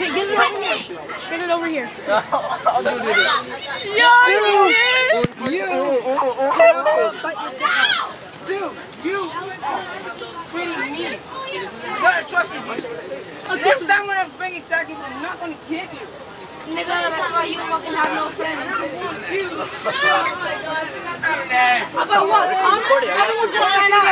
Okay, get it over here. Get it over here. I'll do it. Dude, you pretty mean. You gotta trust in you. Next time when I bring you tacos, I'm not gonna get you. Nigga, that's why you fucking have no friends. About what? Everyone's gonna find out.